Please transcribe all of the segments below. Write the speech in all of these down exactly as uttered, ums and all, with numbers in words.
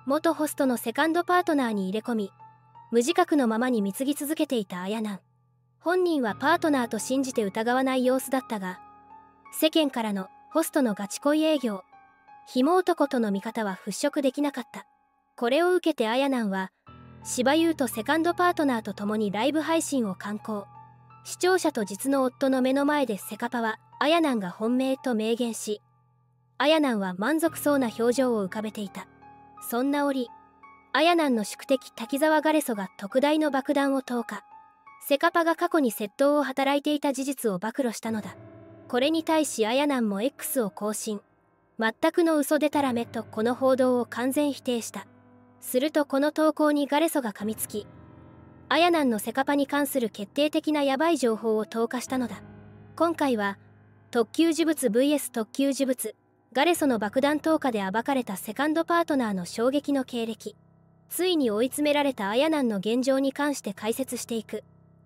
元ホストのセカンドパートナーに入れ込み、無自覚のままに貢ぎ続けていた綾南。本人はパートナーと信じて疑わない様子だったが、世間からのホストのガチ恋営業、紐男との見方は払拭できなかった。これを受けて綾南は芝優とセカンドパートナーと共にライブ配信を敢行。視聴者と実の夫の目の前でセカパは綾南が本命と明言し、綾南は満足そうな表情を浮かべていた。そんな折、綾南の宿敵滝沢ガレソが特大の爆弾を投下。セカパが過去に窃盗を働いていた事実を暴露したのだ。これに対し綾南も X を更新。全くの嘘でたらめとこの報道を完全否定した。するとこの投稿にガレソが噛みつき、綾南のセカパに関する決定的なヤバい情報を投下したのだ。今回は特級呪物 ブイエス 特級呪物ガレソの爆弾投下で暴かれたセカンドパートナーの衝撃の経歴、ついに追い詰められた綾南の現状に関して解説していく。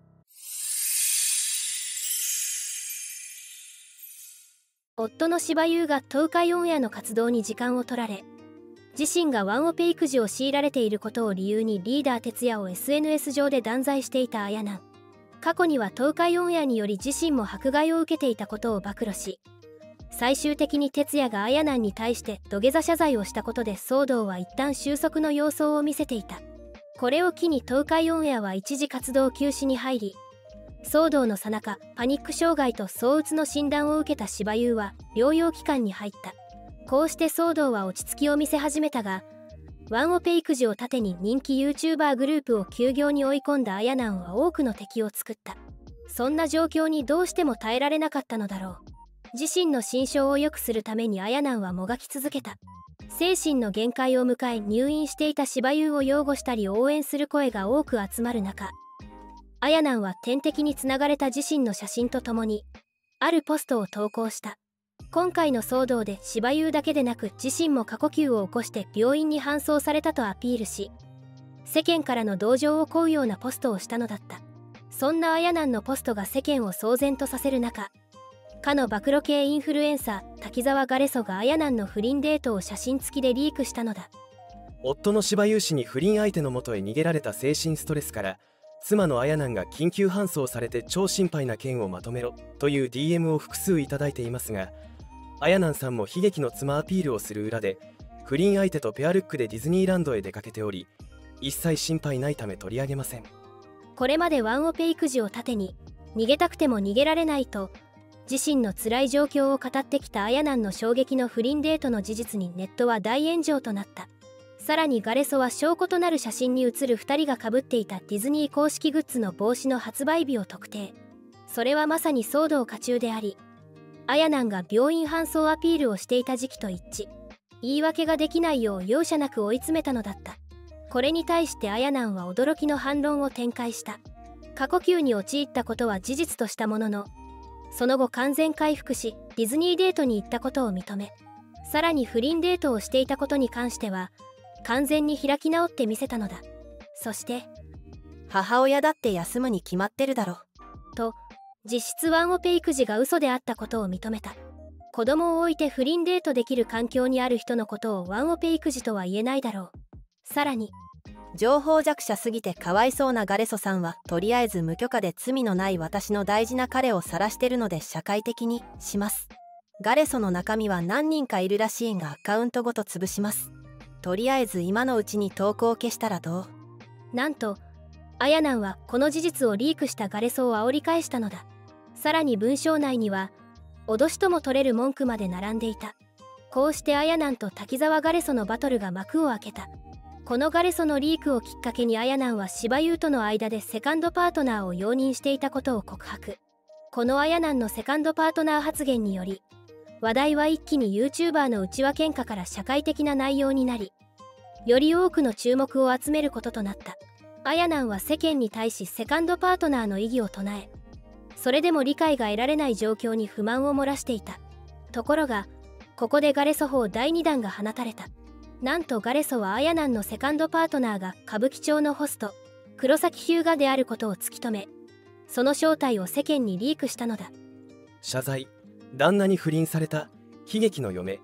夫の芝優が東海オンエアの活動に時間を取られ、自身がワンオペ育児を強いられていることを理由にリーダー哲也を エスエヌエス 上で断罪していた綾南。過去には東海オンエアにより自身も迫害を受けていたことを暴露し、最終的に哲也が綾南に対して土下座謝罪をしたことで騒動は一旦収束の様相を見せていた。これを機に東海オンエアは一時活動休止に入り、騒動の最中パニック障害と躁うつの診断を受けた芝優は療養期間に入った。こうして騒動は落ち着きを見せ始めたが、ワンオペ育児を盾に人気 YouTuber グループを休業に追い込んだ綾南は多くの敵を作った。そんな状況にどうしても耐えられなかったのだろう。自身の心象を良くするために綾南はもがき続けた。精神の限界を迎え入院していた芝優を擁護したり応援する声が多く集まる中、綾南は天敵につながれた自身の写真とともにあるポストを投稿した。今回の騒動で芝優だけでなく自身も過呼吸を起こして病院に搬送されたとアピールし、世間からの同情を請うようなポストをしたのだった。そんな綾南のポストが世間を騒然とさせる中、かの暴露系インフルエンサー滝沢ガレソが綾南の不倫デートを写真付きでリークしたのだ。 夫の芝優氏に不倫相手のもとへ逃げられた精神ストレスから、妻の綾南が緊急搬送されて超心配な件をまとめろという ディーエム を複数いただいていますが、綾南さんも悲劇の妻アピールをする裏で不倫相手とペアルックでディズニーランドへ出かけており、一切心配ないため取り上げません。 これまでワンオペ育児を盾に逃げたくても逃げられないと自身の辛い状況を語ってきた綾南の衝撃の不倫デートの事実にネットは大炎上となった。さらにガレソは証拠となる写真に写るふたりがかぶっていたディズニー公式グッズの帽子の発売日を特定。それはまさに騒動渦中であり、綾南が病院搬送アピールをしていた時期と一致。言い訳ができないよう容赦なく追い詰めたのだった。これに対して綾南は驚きの反論を展開した。過呼吸に陥ったことは事実としたものの、その後完全回復しディズニーデートに行ったことを認め、さらに不倫デートをしていたことに関しては完全に開き直ってみせたのだ。そして母親だって休むに決まってるだろと実質ワンオペ育児が嘘であったことを認めた。子供を置いて不倫デートできる環境にある人のことをワンオペ育児とは言えないだろう。さらに情報弱者すぎてかわいそうなガレソさんはとりあえず無許可で罪のない私の大事な彼を晒してるので社会的にします。ガレソの中身は何人かいるらしいがアカウントごと潰します。とりあえず今のうちに投稿を消したらどう？ なんと綾南はこの事実をリークしたガレソを煽り返したのだ。さらに文章内には脅しとも取れる文句まで並んでいた。こうして綾南と滝沢ガレソのバトルが幕を開けた。このガレソのリークをきっかけに綾南は芝優との間でセカンドパートナーを容認していたことを告白。この綾南のセカンドパートナー発言により話題は一気に YouTuber の内輪喧嘩から社会的な内容になり、より多くの注目を集めることとなった。綾南は世間に対しセカンドパートナーの意義を唱え、それでも理解が得られない状況に不満を漏らしていた。ところがここでガレソ砲だいにだんが放たれた。なんとガレソは綾南のセカンドパートナーが歌舞伎町のホスト黒崎日向であることを突き止め、その正体を世間にリークしたのだ。 謝罪。旦那に不倫された悲劇の嫁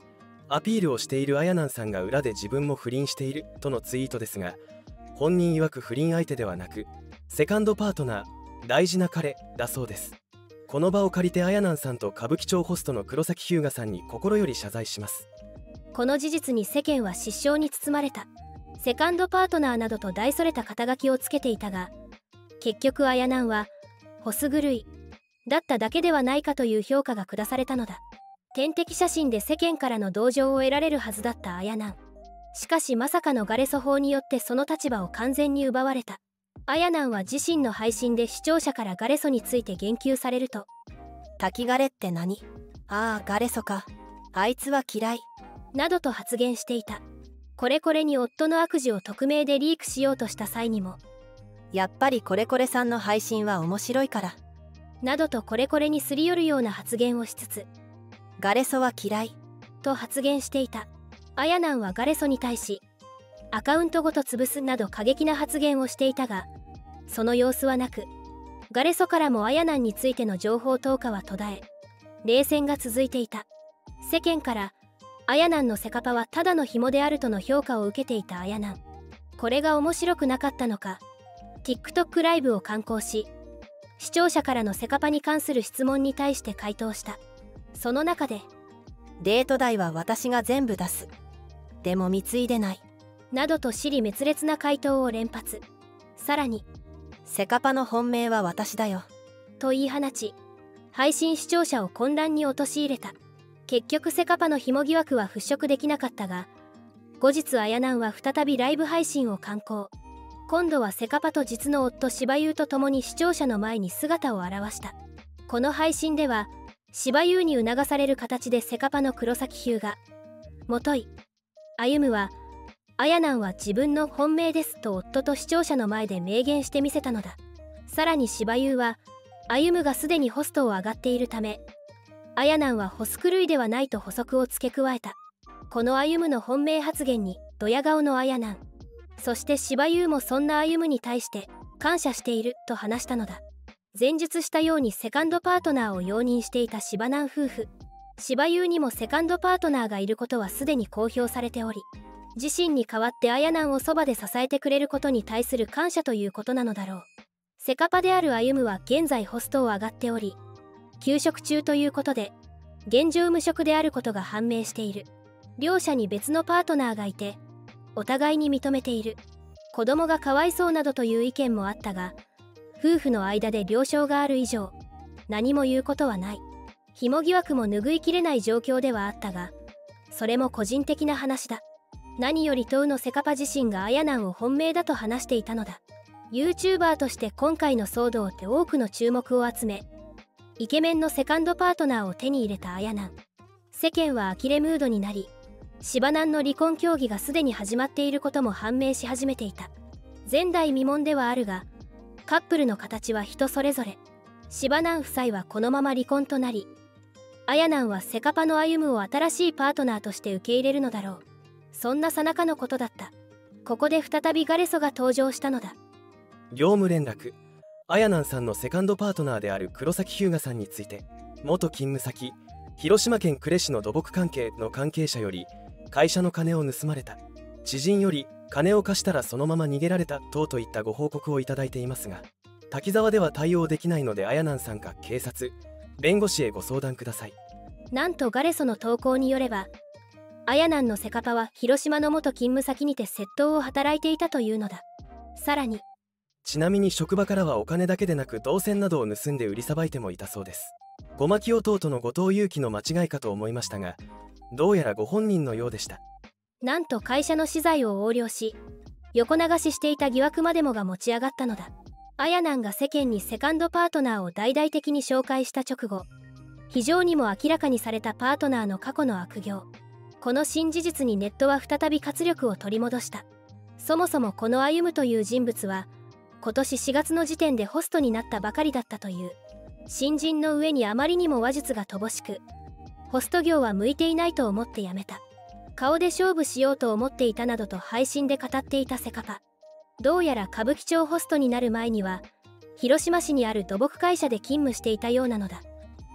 アピールをしているあやなんさんが裏で自分も不倫しているとのツイートですが、本人曰く不倫相手ではなくセカンドパートナー、大事な彼だそうです。この場を借りてあやなんさんと歌舞伎町ホストの黒崎日向さんに心より謝罪します。 この事実に世間は失笑に包まれた。セカンドパートナーなどと大それた肩書きをつけていたが、結局あやなんはホス狂いだっただけではないかという評価が下されたのだ。天敵写真で世間からの同情を得られるはずだったあやなん。しかしまさかのガレソ法によってその立場を完全に奪われた。あやなんは自身の配信で視聴者からガレソについて言及されると、 滝ガレって何？ああガレソか、あいつは嫌いなどと発言していた。これこれに夫の悪事を匿名でリークしようとした際にも、 やっぱりこれこれさんの配信は面白いからなどとこれこれにすり寄るような発言をしつつ、 ガレソは嫌いと発言していた。あやなんはガレソに対しアカウントごと潰すなど過激な発言をしていたが、その様子はなく、ガレソからもあやなんについての情報投下は途絶え、冷戦が続いていた。世間からあやなんのセカパはただの紐であるとの評価を受けていたあやなん。これが面白くなかったのか、 TikTok ライブを敢行し、視聴者からのセカパに関する質問に対して回答した。その中で、 デート代は私が全部出す、でも貢いでないなどと尻滅裂な回答を連発。さらに、 セカパの本命は私だよと言い放ち、配信視聴者を混乱に陥れた。結局セカパの紐疑惑は払拭できなかったが、後日あやなんは再びライブ配信を敢行。今度はセカパと実の夫芝優と共に視聴者の前に姿を現した。この配信では芝優に促される形でセカパの黒崎日向、もとい、歩はあやなんは自分の本命ですと夫と視聴者の前で明言してみせたのだ。さらに芝優は歩がすでにホストを上がっているため、あやなんはホス狂いではないと補足を付け加えた。この歩の本命発言にドヤ顔のあやなん、そして芝優もそんな歩に対して感謝していると話したのだ。前述したようにセカンドパートナーを容認していた芝南夫婦、芝優にもセカンドパートナーがいることはすでに公表されており、自身に代わってあやなんをそばで支えてくれることに対する感謝ということなのだろう。セカパである歩は現在ホストを上がっており、休職中ということで現状無職であることが判明している。両者に別のパートナーがいてお互いに認めている。子供がかわいそうなどという意見もあったが、夫婦の間で了承がある以上何も言うことはない。紐疑惑も拭いきれない状況ではあったが、それも個人的な話だ。何よりトウのセカパ自身があやなんを本命だと話していたのだ。 YouTuber として今回の騒動って多くの注目を集め、イケメンのセカンドパートナーを手に入れたあやなん。世間は呆れムードになり、芝南の離婚協議がすでに始まっていることも判明し始めていた。前代未聞ではあるが、カップルの形は人それぞれ。芝南夫妻はこのまま離婚となり、あやなんはセカパの歩を新しいパートナーとして受け入れるのだろう。そんな最中のことだった。ここで再びガレソが登場したのだ。 業務連絡。あやなんさんのセカンドパートナーである黒崎日向さんについて、元勤務先広島県呉市の土木関係の関係者より会社の金を盗まれた、知人より金を貸したらそのまま逃げられた等といったご報告をいただいていますが、滝沢では対応できないのであやなんさんか警察、弁護士へご相談ください。 なんとガレソの投稿によれば、あやなんのセカパは広島の元勤務先にて窃盗を働いていたというのだ。さらに、 ちなみに職場からはお金だけでなく銅線などを盗んで売りさばいてもいたそうです。ごまき弟の後藤祐樹の間違いかと思いましたが、どうやらご本人のようでした。 なんと会社の資材を横領し横流ししていた疑惑までもが持ち上がったのだ。あやなんが世間にセカンドパートナーを大々的に紹介した直後、非常にも明らかにされたパートナーの過去の悪行。この新事実にネットは再び活力を取り戻した。そもそもこの歩という人物は今年しがつの時点でホストになったばかりだったという。新人の上にあまりにも話術が乏しく、ホスト業は向いていないと思って辞めた。顔で勝負しようと思っていたなどと配信で語っていたセカパ。どうやら歌舞伎町ホストになる前には広島市にある土木会社で勤務していたようなのだ。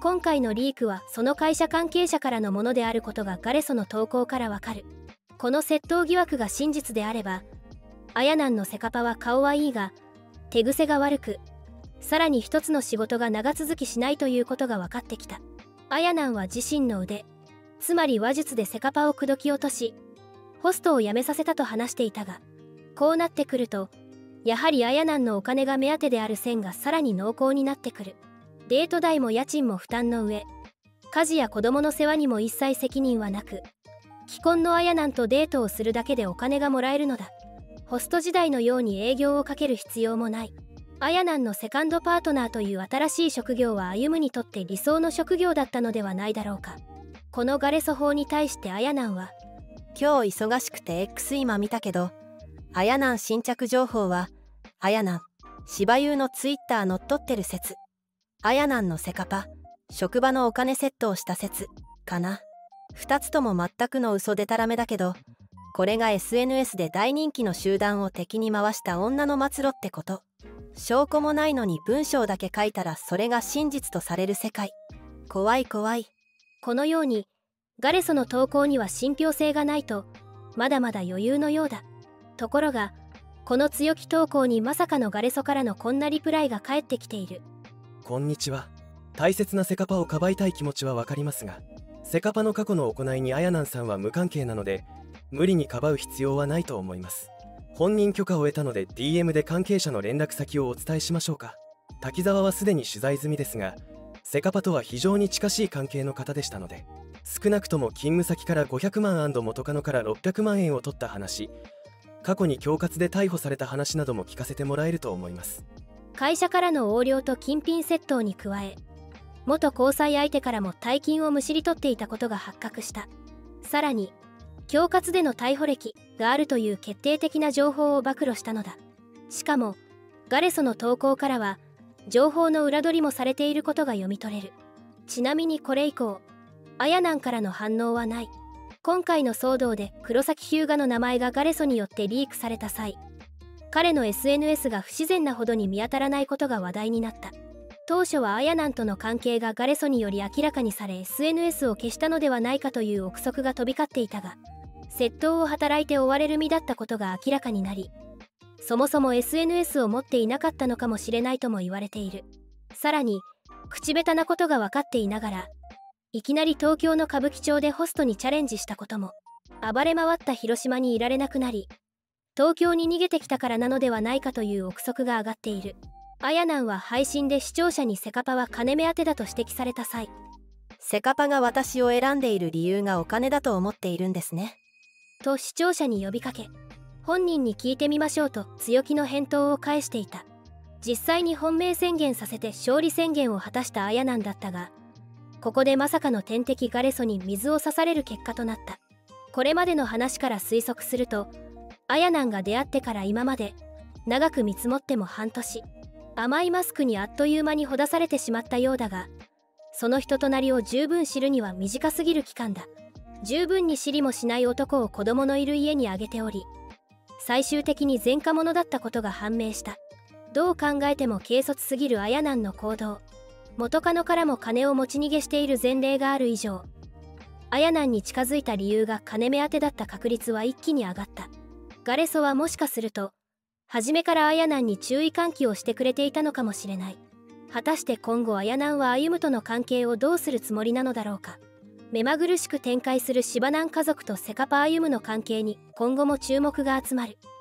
今回のリークはその会社関係者からのものであることがガレソの投稿からわかる。この窃盗疑惑が真実であれば、あやなんのセカパは顔はいいが手癖が悪く、さらに一つの仕事が長続きしないということが分かってきた。あやなんは自身の腕、つまり話術でセカパを口説き落とし、ホストを辞めさせたと話していたが、こうなってくるとやはりあやなんのお金が目当てである線がさらに濃厚になってくる。デート代も家賃も負担の上、家事や子供の世話にも一切責任はなく、既婚のあやなんとデートをするだけでお金がもらえるのだ。ホスト時代のように営業をかける必要もない。あやなんのセカンドパートナーという新しい職業は歩むにとって理想の職業だったのではないだろうか。このガレソ法に対してあやなんは、 今日忙しくて X 今見たけど、あやなん新着情報は、あやなん芝優のツイッター乗っ取ってる説、あやなんのセカパ職場のお金窃盗した説かな。ふたつとも全くの嘘でたらめだけど、これが エスエヌエス で大人気の集団を敵に回した女の末路ってこと。証拠もないのに文章だけ書いたらそれが真実とされる世界。怖い怖い。 このようにガレソの投稿には信憑性がないとまだまだ余裕のようだ。ところがこの強気投稿にまさかのガレソからのこんなリプライが返ってきている。 こんにちは。大切なセカパをかばいたい気持ちはわかりますが、セカパの過去の行いにあやなんさんは無関係なので、無理にかばう必要はないと思います。本人許可を得たので ディーエム で関係者の連絡先をお伝えしましょうか。滝沢はすでに取材済みですが、セカパとは非常に近しい関係の方でしたので、少なくとも勤務先からごひゃくまん元カノからろっぴゃくまんえんを取った話、過去に恐喝で逮捕された話なども聞かせてもらえると思います。 会社からの横領と金品窃盗に加え、元交際相手からも大金をむしり取っていたことが発覚した。さらに恐喝での逮捕歴があるという決定的な情報を暴露したのだ。しかもガレソの投稿からは情報の裏取りもされていることが読み取れる。ちなみにこれ以降あやなんからの反応はない。今回の騒動で黒崎日向の名前がガレソによってリークされた際、彼の エスエヌエス が不自然なほどに見当たらないことが話題になった。当初はあやなんとの関係がガレソにより明らかにされ エスエヌエス を消したのではないかという憶測が飛び交っていたが、窃盗を働いて追われる身だったことが明らかになり、そもそも エスエヌエス を持っていなかったのかもしれないとも言われている。さらに口下手なことが分かっていながら、いきなり東京の歌舞伎町でホストにチャレンジしたことも、暴れ回った広島にいられなくなり東京に逃げてきたからなのではないかという憶測が上がっている。あやなんは配信で視聴者にセカパは金目当てだと指摘された際、 セカパが私を選んでいる理由がお金だと思っているんですねと視聴者に呼びかけ、本人に聞いてみましょうと強気の返答を返していた。実際に本命宣言させて勝利宣言を果たしたあやなんだったが、ここでまさかの天敵ガレソに水を差される結果となった。これまでの話から推測すると、あやなんが出会ってから今まで長く見積もっても半年、甘いマスクにあっという間にほだされてしまったようだが、その人となりを十分知るには短すぎる期間だ。十分に知りもしない男を子供のいる家にあげており、最終的に前科者だったことが判明した。どう考えても軽率すぎるあやなんの行動、元カノからも金を持ち逃げしている前例がある以上、あやなんに近づいた理由が金目当てだった確率は一気に上がった。ガレソはもしかすると初めからあやなんに注意喚起をしてくれていたのかもしれない。果たして今後あやなんは歩むとの関係をどうするつもりなのだろうか。目まぐるしく展開するシバナン家族とセカパ歩むの関係に今後も注目が集まる。